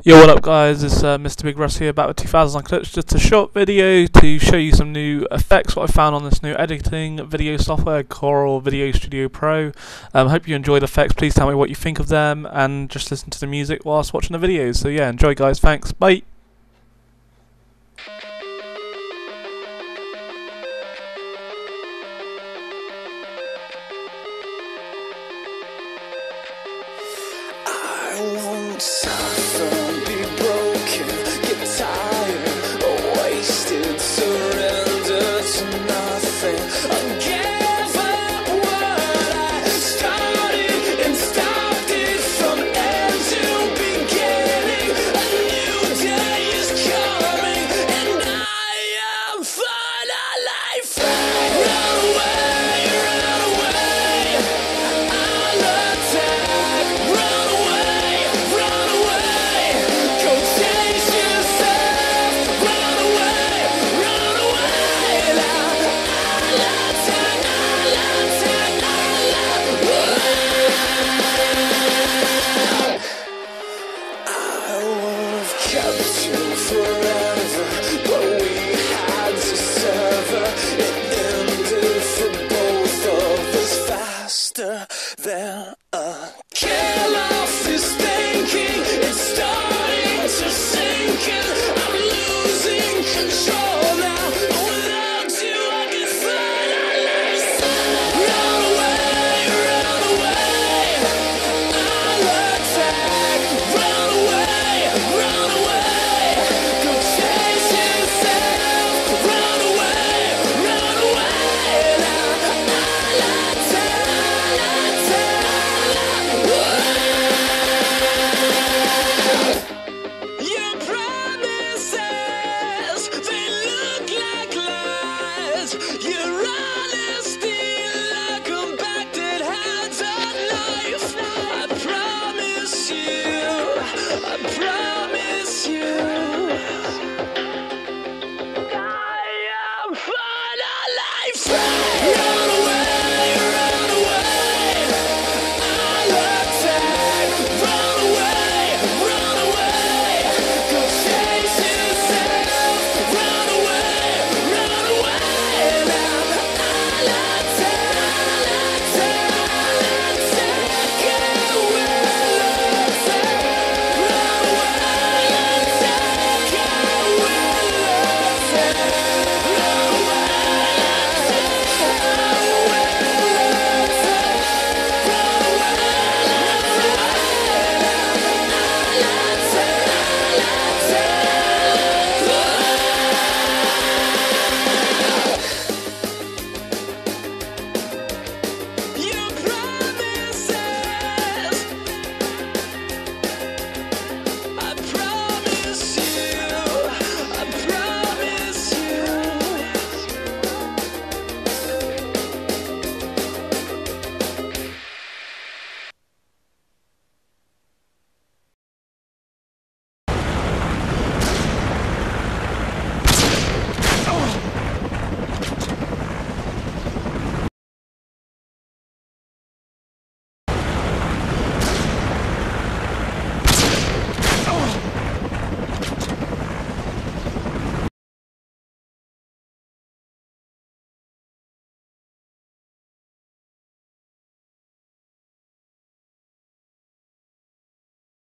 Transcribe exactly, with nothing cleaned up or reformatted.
Yo, what up guys, it's uh, Mister Big Russ here, back with two thousand clips. Just a short video to show you some new effects, what I found on this new editing video software, Corel VideoStudio Pro. Um, hope you enjoy the effects. Please tell me what you think of them, and just listen to the music whilst watching the videos. So yeah, enjoy guys, thanks, bye.